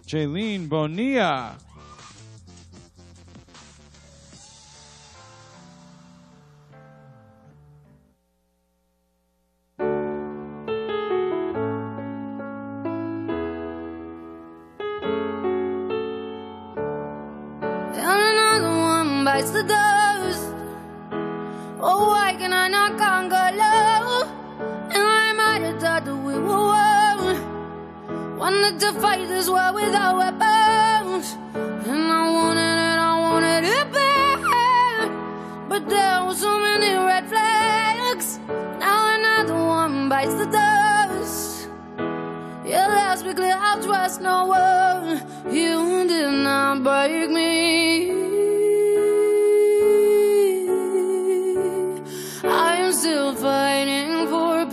Jaylene Bonilla. Bites the dust. Oh, why can I not conquer love? And I might have thought that we were one. Wanted to fight this war without weapons. And I wanted it bad. But there were so many red flags. Now another one bites the dust. Yeah, let's be clear, I'll trust no one. You did not break me. I'm still fighting for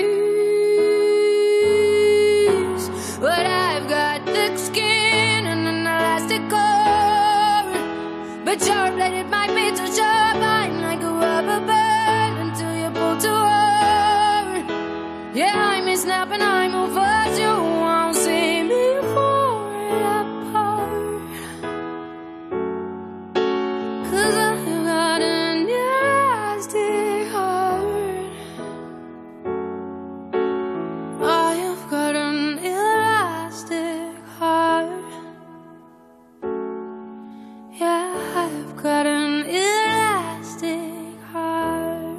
peace, but I've got thick skin and an elastic core. But sharp blade, it might be too sharp. I'm like a rubber band until you pull too hard. Yeah, I may snap and I move fast. You won't see me fall apart. 'Cause I've got an elastic heart. I've got an elastic heart. Yeah, I've got an elastic heart.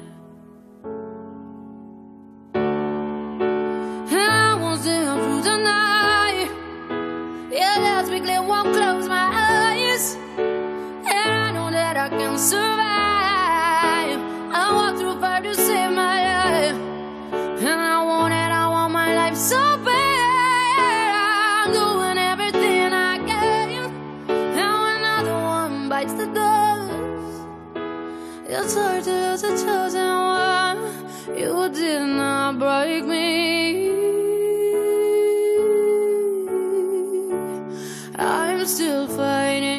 And I won't stay up through the night. Yeah, let's be clear, won't close my eyes. And I know that I can survive. I walk through fire to save my life. And I want my life so bad. I'm doing everything I can. And when another one bites the dust, it's hard to lose a chosen one. You did not break me. I'm still fighting.